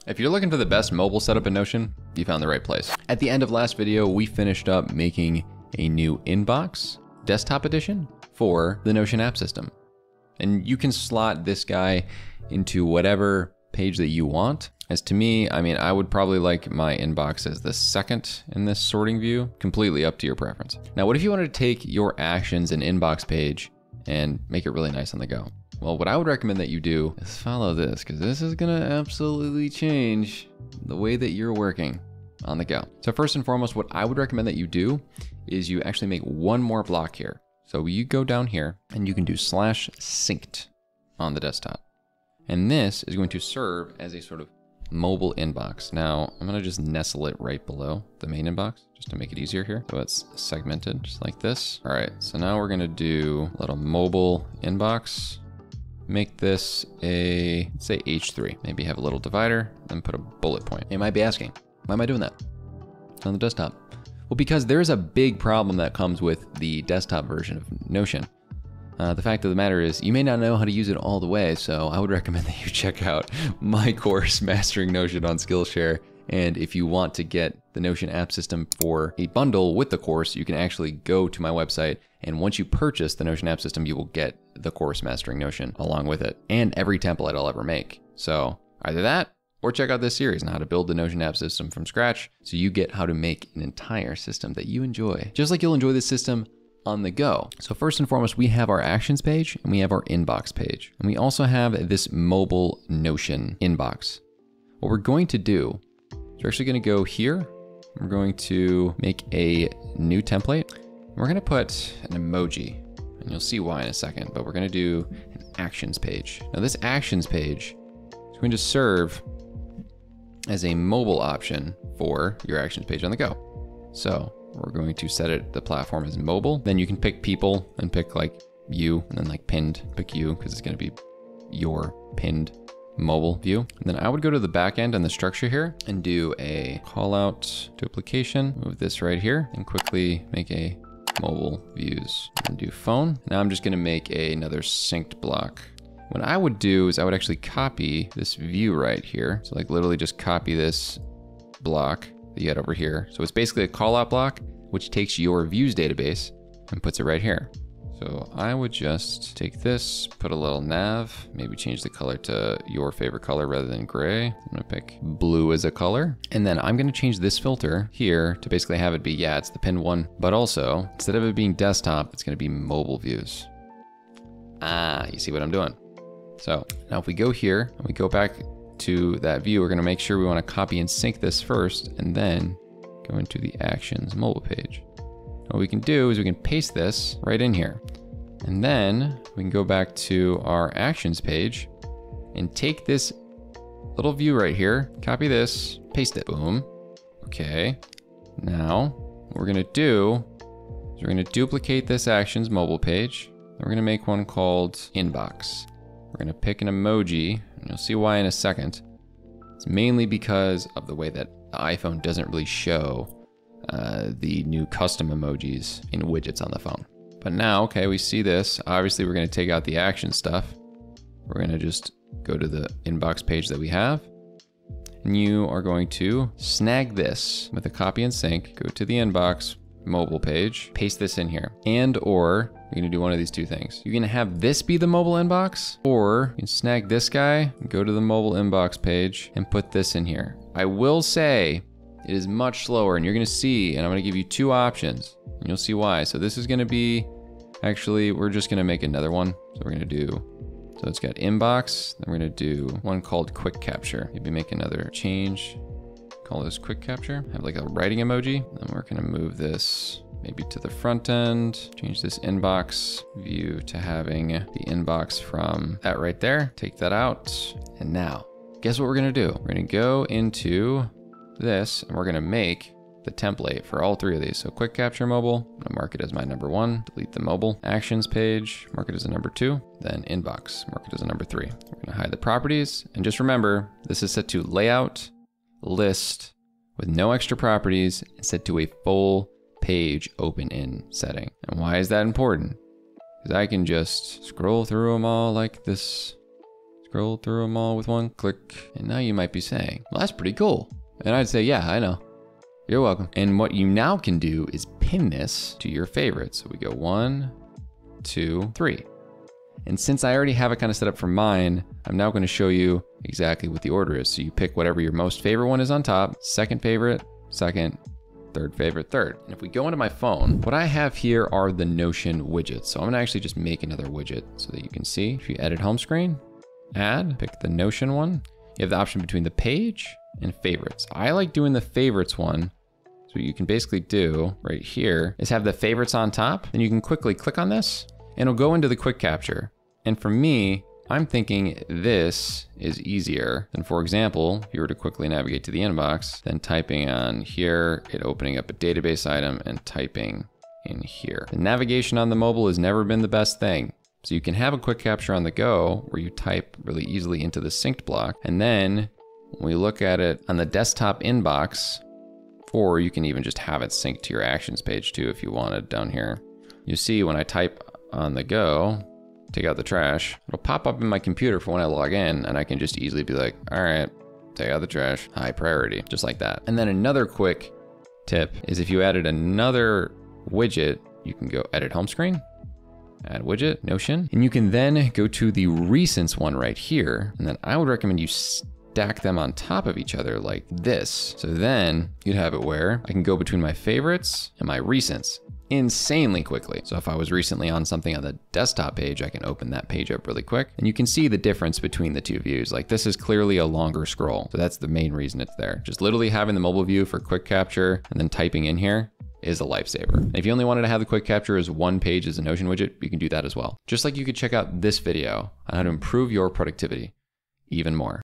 If you're looking for the best mobile setup in Notion, you found the right place. At the end of last video, we finished up making a new inbox desktop edition for the Notion app system. And you can slot this guy into whatever page that you want. As to me, I would probably like my inbox as the second in this sorting view, completely up to your preference. Now, what if you wanted to take your actions and inbox page and make it really nice on the go? Well, what I would recommend that you do is follow this, because this is gonna absolutely change the way that you're working on the go. So first and foremost, what I would recommend that you do is you actually make one more block here. So you go down here and you can do /synced on the desktop. And this is going to serve as a sort of mobile inbox. Now, I'm gonna just nestle it right below the main inbox just to make it easier here. So it's segmented just like this. All right, so now we're gonna do a little mobile inbox. Make this a, let's say H3. Maybe have a little divider, then put a bullet point. You might be asking, why am I doing that? It's on the desktop. Well, because there's a big problem that comes with the desktop version of Notion. The fact of the matter is you may not know how to use it all the way, so I would recommend that you check out my course, Mastering Notion on Skillshare. And if you want to get the Notion app system for a bundle with the course, you can actually go to my website. And once you purchase the Notion app system, you will get the course Mastering Notion along with it and every template I'll ever make. So either that or check out this series on how to build the Notion app system from scratch so you get how to make an entire system that you enjoy, just like you'll enjoy this system on the go. So first and foremost, we have our actions page and we have our inbox page. And we also have this mobile Notion inbox. What we're going to do is we're actually going to go here. We're going to make a new template. We're going to put an emoji, and you'll see why in a second, but we're going to do an actions page. Now this actions page is going to serve as a mobile option for your actions page on the go. So we're going to set it, the platform as mobile. Then you can pick people and pick like you, and then like pinned, pick you, because it's going to be your pinned mobile view. And then I would go to the back end and the structure here and do a call out duplication, move this right here and quickly make a mobile views and do phone. Now I'm just going to make another synced block. What I would do is I would actually copy this view right here. So like literally just copy this block that you had over here. So it's basically a call out block, which takes your views database and puts it right here. So I would just take this, put a little nav, maybe change the color to your favorite color rather than gray. I'm gonna pick blue as a color. And then I'm gonna change this filter here to basically have it be, yeah, it's the pinned one, but also instead of it being desktop, it's gonna be mobile views. Ah, you see what I'm doing? So now if we go here and we go back to that view, we're gonna make sure we wanna copy and sync this first and then go into the actions mobile page. What we can do is we can paste this right in here. And then we can go back to our actions page and take this little view right here, copy this, paste it, boom. Okay, now what we're gonna do is we're gonna duplicate this actions mobile page. And we're gonna make one called inbox. We're gonna pick an emoji, and you'll see why in a second. It's mainly because of the way that the iPhone doesn't really show the new custom emojis in widgets on the phone. But now, okay, we see this. Obviously, we're gonna take out the action stuff. We're gonna just go to the inbox page that we have. And you are going to snag this with a copy and sync, go to the inbox mobile page, paste this in here. And or you're gonna do one of these two things. You're gonna have this be the mobile inbox, or you can snag this guy, go to the mobile inbox page and put this in here. I will say it is much slower, and you're gonna see, and I'm gonna give you two options and you'll see why. So this is gonna be, actually, we're just gonna make another one. So we're gonna do, so it's got inbox, then we're gonna do one called quick capture. Maybe make another change, call this quick capture, have like a writing emoji. Then we're gonna move this maybe to the front end, change this inbox view to having the inbox from that right there, take that out. And now, guess what we're gonna do? We're gonna go into this and we're gonna make the template for all three of these. So quick capture mobile, I'm gonna mark it as my number 1, delete the mobile. Actions page, mark it as a number 2, then inbox, mark it as a number 3. We're gonna hide the properties, and just remember, this is set to layout, list, with no extra properties, and set to a full page open in setting. And why is that important? Because I can just scroll through them all like this, scroll through them all with one click. And now you might be saying, well, that's pretty cool. And I'd say, yeah, I know. You're welcome. And what you now can do is pin this to your favorites. So we go 1, 2, 3. And since I already have it kind of set up for mine, I'm now going to show you exactly what the order is. So you pick whatever your most favorite one is on top, second favorite, second, third favorite, third. And if we go into my phone, what I have here are the Notion widgets. So I'm gonna actually just make another widget so that you can see. If you edit home screen, add, pick the Notion one. You have the option between the page and favorites. I like doing the favorites one. So what you can basically do right here is have the favorites on top. Then you can quickly click on this and it'll go into the quick capture. And for me, I'm thinking this is easier than, for example, if you were to quickly navigate to the inbox, then typing on here, it opening up a database item and typing in here. The navigation on the mobile has never been the best thing. So you can have a quick capture on the go where you type really easily into the synced block. And then when we look at it on the desktop inbox, or you can even just have it synced to your actions page too if you wanted down here. You see when I type on the go, take out the trash, it'll pop up in my computer for when I log in and I can just easily be like, all right, take out the trash, high priority, just like that. And then another quick tip is if you added another widget, you can go edit home screen, add widget, Notion, and you can then go to the recents one right here. And then I would recommend you stack them on top of each other like this. So then you'd have it where I can go between my favorites and my recents insanely quickly. So if I was recently on something on the desktop page, I can open that page up really quick. And you can see the difference between the two views. Like this is clearly a longer scroll. So that's the main reason it's there. Just literally having the mobile view for quick capture and then typing in here is a lifesaver. And if you only wanted to have the quick capture as one page as a Notion widget, you can do that as well. Just like you could check out this video on how to improve your productivity even more.